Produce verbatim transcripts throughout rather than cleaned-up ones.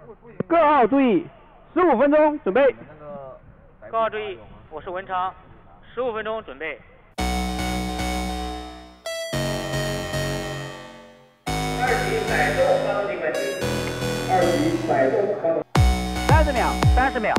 各号注意，十五分钟准备。 各号注意，我是文昌，十五分钟准备。 二级摆动发动机关机。二级摆动发动。 三十秒，三十秒。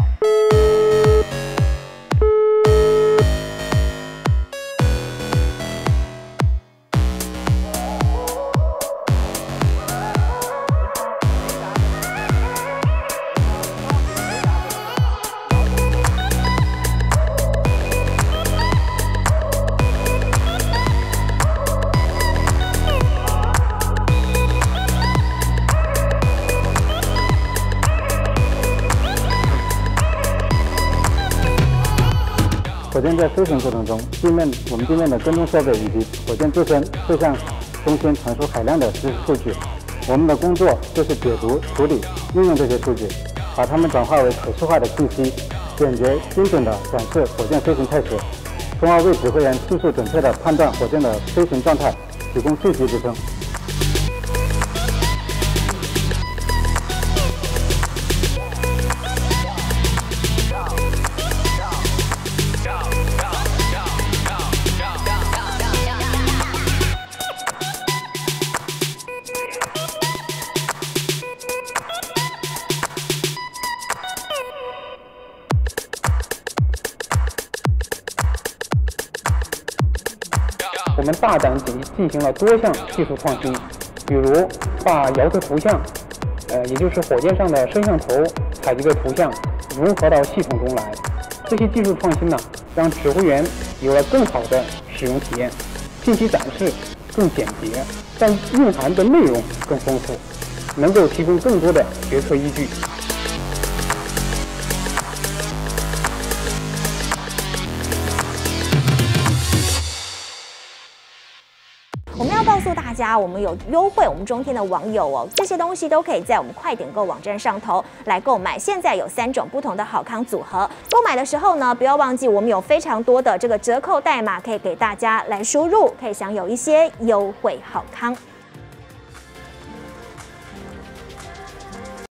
火箭在飞行过程中，地面我们地面的跟踪设备以及火箭自身会向中心传输海量的知识数据。我们的工作就是解读、处理、运用这些数据，把它们转化为可视化的信息，简洁精准地展示火箭飞行态势，从而为指挥员迅速准确地判断火箭的飞行状态提供信息支撑。 我们大胆进进行了多项技术创新，比如把遥测图像，呃，也就是火箭上的摄像头采集的图像融合到系统中来。这些技术创新呢，让指挥员有了更好的使用体验，信息展示更简洁，但蕴含的内容更丰富，能够提供更多的决策依据。 我们要告诉大家，我们有优惠，我们中天的网友哦，这些东西都可以在我们快点购网站上头来购买。现在有三种不同的好康组合，购买的时候呢，不要忘记我们有非常多的这个折扣代码可以给大家来输入，可以享有一些优惠好康。